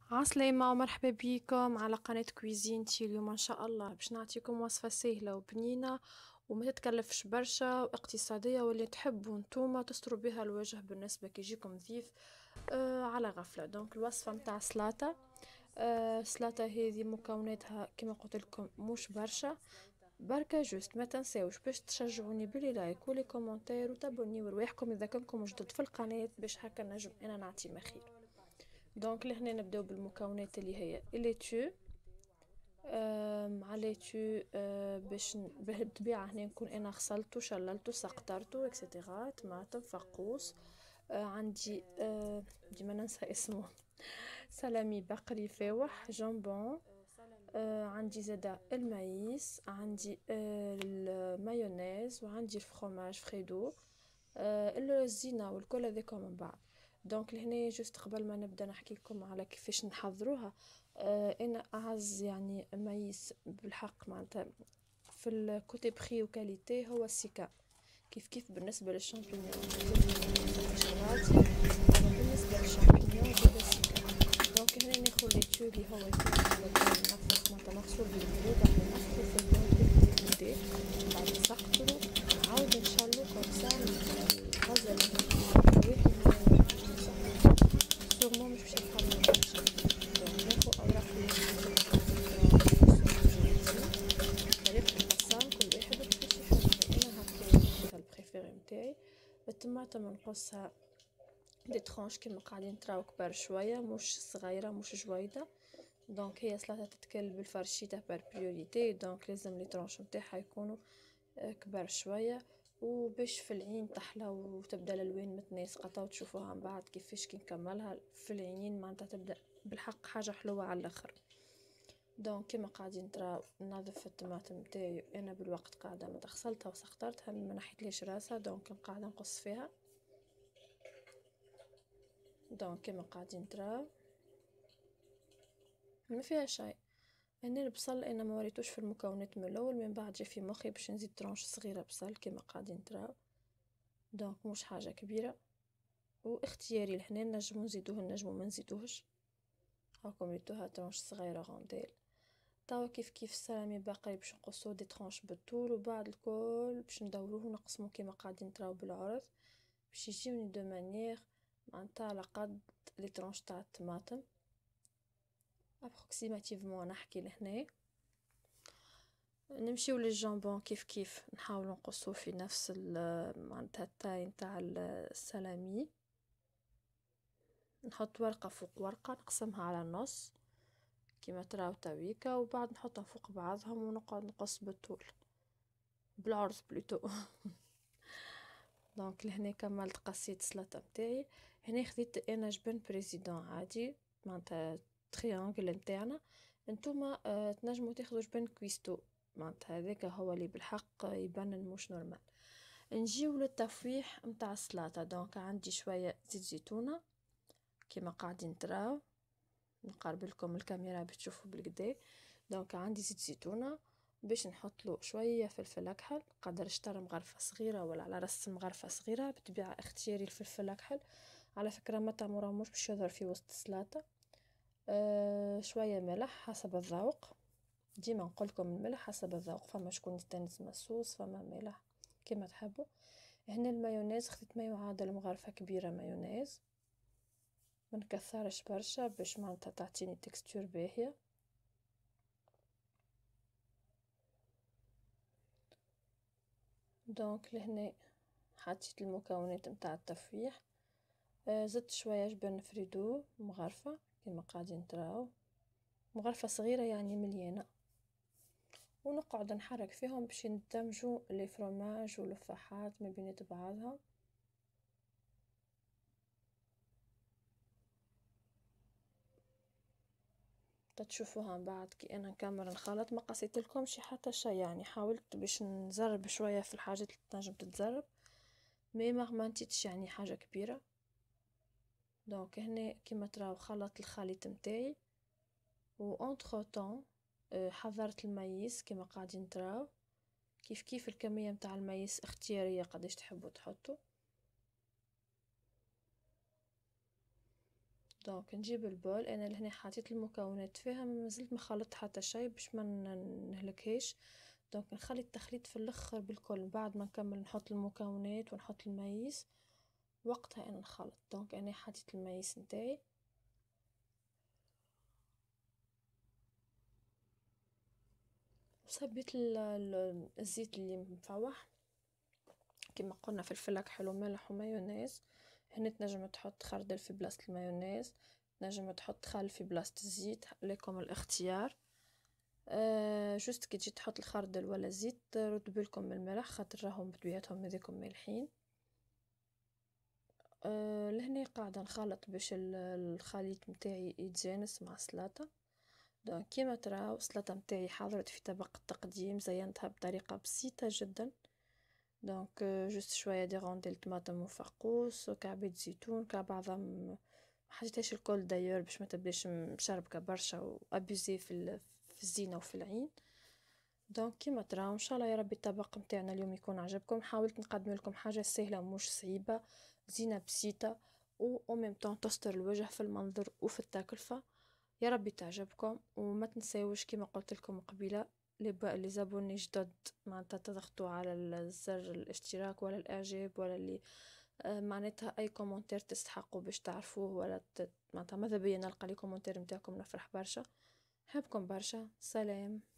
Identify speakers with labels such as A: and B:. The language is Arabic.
A: عسلامة ومرحبا بيكم على قناة كويزينتي. اليوم ان شاء الله باش نعطيكم وصفة سهلة وبنينة وما تتكلفش برشا واقتصادية، واللي تحبوا نتوما تستروا بها الوجه بالنسبة كي يجيكم ضيف على غفلة. دونك الوصفة متاع سلطة. السلطة هذه مكوناتها كما قلت لكم مش برشا، بركة جوست ما تنساوش باش تشجعوني باللي لايك ولي كومنتير وتابوني ورواحكم اذا كنتم جدد في القناة باش هكا نجم انا نعطي ما خير. دونك لهنا نبداو بالمكونات اللي هي الليتو. مع الليتو باش بالطبيعة هنا نكون انا غسلته شللته سقطرته اكسيتيرا. طماطم فقوس، عندي ديما ننسى اسمه سلامي بقري فاوح جامبون، عندي زادا المايس، عندي المايونيز، وعندي الفرomاج فريدو، الزينة والكل هذاكم من بعض. دونك لهنا جوست قبل ما نبدا نحكي لكم على كيفاش نحضروها. انا اعز يعني مايس بالحق معناتها في الكوتي بخي وكاليتي هو السيكا. كيف بالنسبه للشامبينيون غادي، اما بالنسبه للشامبينيون زاد السيكا. دونك هنا ناخذ ليتشو اللي هو يكون منفخ معناتها مغسول بالماء، بعد نحطو في الماء بالكدا، بعد نسقطرو نعاود نشلو كومسا الغزل الرواحي سورمون مش باش يتحمل برشا. دونك ناخذ اوراق الليمون طريقة القصام كل واحد وكيفاش يحبها. انا هكا البريفيري متاعي. الطماطم نقصها دي ترونش كيما قاعدين تراو كبار شويه، مش صغيره مش جويده. دونك هي سلطه تتكل بالفرشيطه بار بريوريتي، دونك لازم لي ترونش نتاعها يكونوا كبار شويه، وباش في العين تحلى وتبدا الالوان متناسقه وتشوفوها من بعد كيفاش كي نكملها في العينين معناتها تبدا بالحق حاجه حلوه على الاخر. دونك كيما قاعدين تراو ننظف الطماطم نتاعي انا بالوقت قاعده متغسلتها وسخطرتها ما نحيتليش راسها، دونك قاعده نقص فيها. دونك كيما قاعدين تراو ما فيها شيء. هنا البصل انا ما وريتوش في المكونات من الاول، من بعد جا في مخي باش نزيد ترونش صغيره بصل كيما قاعدين تراو. دونك مش حاجه كبيره واختياري لهنا، نجمو نزيدوه نجمو ما نزيدوهش، هاكم ريتوها ترونش صغيره غونديل. توا كيف السلامي باقي باش نقصو دي ترونش بالطول، وبعد الكل باش ندوروه ونقسمو كيما قاعدين تراو بالعرض باش يجيوني دو مانيير معناتها على قد لي ترونش تاع الطماطم ابروكسيماتيفمون. نحكي لهنا نمشيو للجامبون كيف نحاول نقصو في نفس معناتها التاي نتاع السلامي. نحط ورقة فوق ورقة نقسمها على النص كيما تراو تويكا، وبعد نحطها فوق بعضهم ونقعد نقص بالطول بالعرض بلوتو. دونك لهنا كملت قصيت السلطة متاعي. هنا خديت انا جبن بريزيدون عادي معناتها تريانجل نتاعنا. نتوما تنجموا تاخذوا جبن كويستو معناتها هذاك هو اللي بالحق يبنن مش نورمال. نجيو للتفويح متاع السلطة. دونك عندي شوية زيت زيتونة كيما قاعدين تراو، نقرب لكم الكاميرا باش تشوفوا بالكدا. دونك عندي زيت زيتونة باش نحط له شويه فلفل اكحل، قدر شطر مغرفه صغيره ولا على راس مغرفه صغيره بطبيعه اختياري الفلفل اكحل. على فكره ما تعمروش باش يظهر في وسط السلطه. شويه ملح حسب الذوق، ديما نقول لكم الملح حسب الذوق، فما شكون يستانس مسوس فما ملح كما تحبوا. هنا المايونيز خديت ما يعادل مغرفه كبيره مايونيز، ما نكثرش برشا باش معناتها تعطيني تكستور باهيه. دونك لهنا حطيت المكونات متاع التفويح. زدت شويه جبن فريدو مغرفه كما قاعدين تراو، مغرفه صغيره يعني مليانه، ونقعد نحرك فيهم باش يندمجوا لي فرomاج واللفاحات ما بين بعضها. تشوفوها من بعد كي انا نكمل نخلط. ما قصيت لكمش حتى شيء، يعني حاولت باش نزرب شويه في الحاجات اللي تنجم تتزرب، ما نتيتش يعني حاجه كبيره. دونك هنا كما تراو خلط الخليط متاعي، و entre temps حضرت المايس كما قاعدين تراو. كيف الكميه متاع المايس اختياريه قداش تحبوا تحطوا. دونك نجيب البول، انا لهنا حطيت المكونات فيها، ما زلت ما خلطت حتى شيء باش ما نهلكهاش. دونك نخلي التخليط في الاخر بالكل، بعد ما نكمل نحط المكونات ونحط المايس، وقتها انا نخلط. دونك انا حطيت المايس نتاعي، وصبيت الزيت اللي مفوح كما قلنا، فلفل حلو ملح ومايونيز. هنا تنجم تحط خردل في بلاصة المايونيز، تنجم تحط خل في بلاصة الزيت، لكم الاختيار. جوست كي تجي تحط الخردل ولا الزيت ردوا بالكم من الملح، خاطر راهم بطبيعتهم هذيكم مالحين. لهنا قاعدة نخلط باش الخليط متاعي يتجانس مع السلطة. دونك كيما تراو السلطة متاعي حضرت في طبق التقديم، زينتها بطريقة بسيطة جدا. دونك جوست شوية دي رونديل طماطم وفقوس وكعبة زيتون كبعضها، محطيتهاش الكل داير باش ما تبلاش مشربكة برشا وابيزي في الزينة وفي العين. دونك كيما تراو ان شاء الله يا ربي الطبق متاعنا اليوم يكون عجبكم. حاولت نقدم لكم حاجة سهلة ومش صعيبة، زينة بسيطة و ميم طون تستر الوجه في المنظر وفي التكلفة. يا ربي تعجبكم، وما تنساوش كيما قلت لكم قبيله، اللي زابوني جدد معناتها تضغطوا على الزر الاشتراك ولا الاعجاب ولا اللي معناتها اي كومنتير تستحقوا باش تعرفوه، ولا معناتها ماذا بيا نلقى لي كومنتير متاعكم نفرح برشا. نحبكم برشا، سلام.